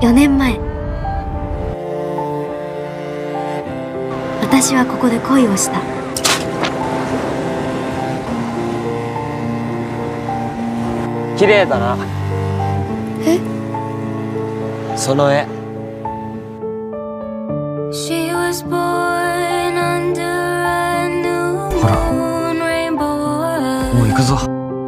4年前、私はここで恋をした。 綺麗だな。 え？ その絵。ほら、もう行くぞ。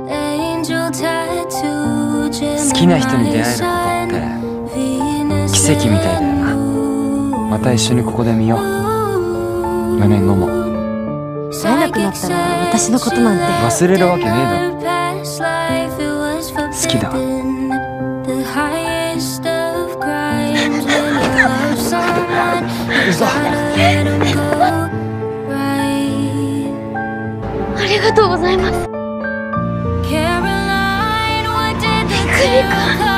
好きな人に出会えることって奇跡みたいだよな。また一緒にここで見よう。4年後も。 会えなくなったら私のことなんて忘れるわけねえだろ。好きだ。嘘。 ありがとうございます。びっくりか。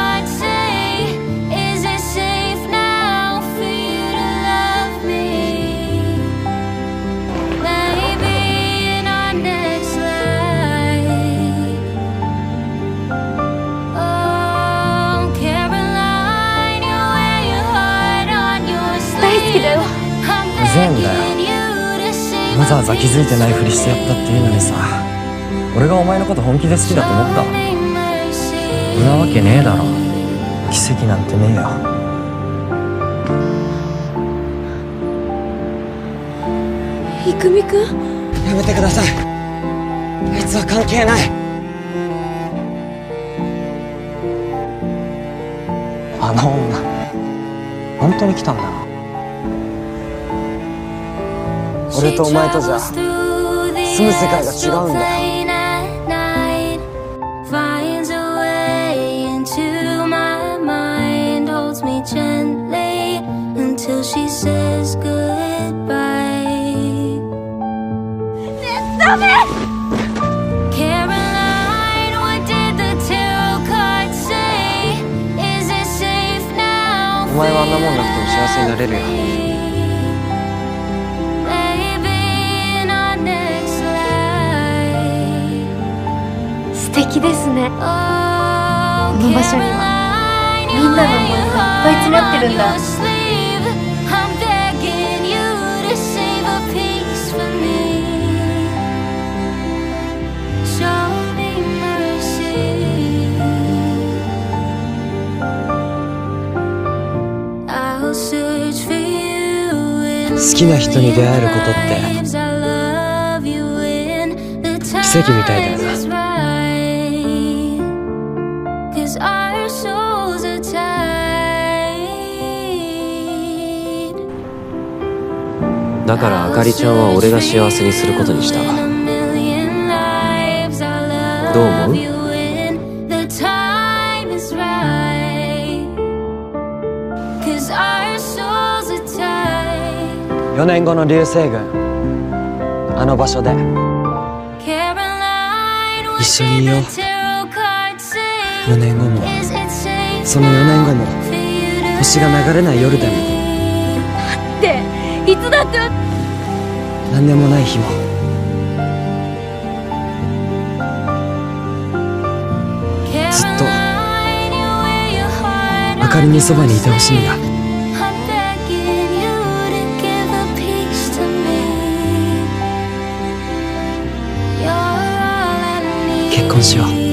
大好きだよ。 うぜえんだよ。わざわざ気づいてないふりしてやったっていうのにさ、俺がお前のこと本気で好きだと思った？そんなわけねえだろ。奇跡なんてねえよ。 郁美くん？ やめてください。あいつは関係ない。あの女、本当に来たんだな。俺とお前とじゃ住む世界が違うんだよ。 ダメ！ お前はあんなもんなくても幸せになれるよ。 素敵ですね。この場所にはみんなの思いがいっぱい詰まってるんだ。 好きな人に出会えることって奇跡みたいだよな。だからあかりちゃんは俺が幸せにすることにした。どう思う？4年後の流星群、あの場所で一緒にいよう。4年後もその4年後も星が流れない夜でも。 っていつだって。 何でもない日も。ずっとあかりにそばにいてほしいんだ。結婚しよう。